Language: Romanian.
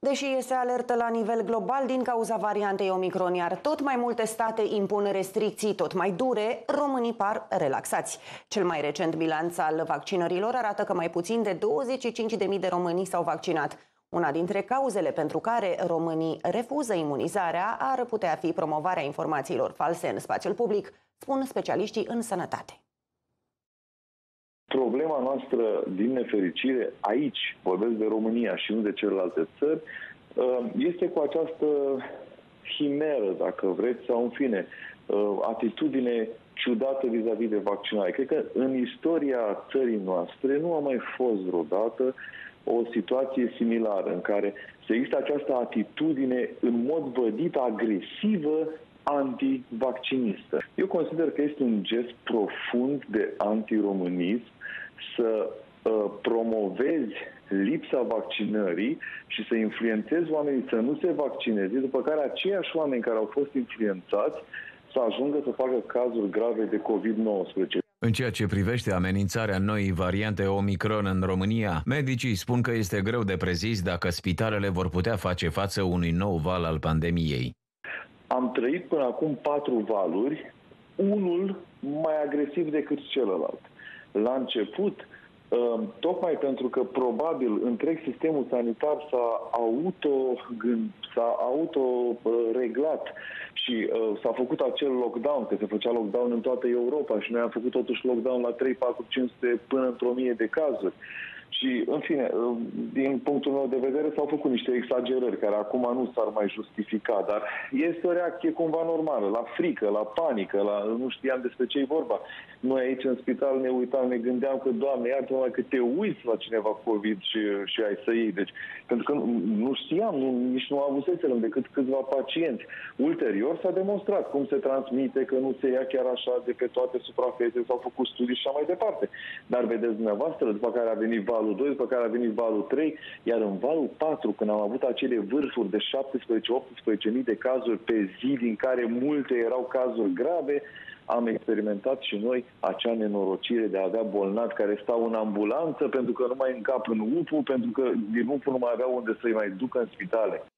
Deși este alertă la nivel global din cauza variantei Omicron, iar tot mai multe state impun restricții tot mai dure, românii par relaxați. Cel mai recent bilanț al vaccinărilor arată că mai puțin de 25.000 de români s-au vaccinat. Una dintre cauzele pentru care românii refuză imunizarea ar putea fi promovarea informațiilor false în spațiul public, spun specialiștii în sănătate. Problema noastră, din nefericire, aici, vorbesc de România și nu de celelalte țări, este cu această himeră, dacă vreți, sau în fine, atitudine ciudată vis-a-vis de vaccinare. Cred că în istoria țării noastre nu a mai fost vreodată o situație similară în care să există această atitudine în mod vădit agresivă antivaccinistă. Eu consider că este un gest profund de antiromânism să promovezi lipsa vaccinării și să influențezi oamenii să nu se vaccineze, după care aceiași oameni care au fost influențați să ajungă să facă cazuri grave de COVID-19. În ceea ce privește amenințarea noii variante Omicron în România, medicii spun că este greu de prezis dacă spitalele vor putea face față unui nou val al pandemiei. Am trăit până acum 4 valuri, unul mai agresiv decât celălalt. La început, tocmai pentru că probabil întreg sistemul sanitar s-a autoreglat și s-a făcut acel lockdown, că se făcea lockdown în toată Europa și noi am făcut totuși lockdown la 3, 4, 500 până într-o 1000 de cazuri. Și, în fine, din punctul meu de vedere, s-au făcut niște exagerări care acum nu s-ar mai justifica, dar este o reacție cumva normală, la frică, la panică, nu știam despre ce e vorba. Noi aici în spital ne uitam, ne gândeam că, Doamne, iartă-mă, că te uiți la cineva COVID și ai să iei. Deci, pentru că nu știam, nici nu avuseserăm decât câțiva pacienți. Ulterior s-a demonstrat cum se transmite, că nu se ia chiar așa de pe toate suprafețele, s-au făcut studii și așa mai departe. Dar vedeți dumneavoastră, după care a venit valul 2, după care a venit valul 3, iar în valul 4, când am avut acele vârfuri de 17-18.000 de cazuri pe zi, din care multe erau cazuri grave, am experimentat și noi acea nenorocire de a avea bolnavi care stau în ambulanță pentru că nu mai încap în UPU, pentru că din UPU nu mai aveau unde să-i mai ducă în spitale.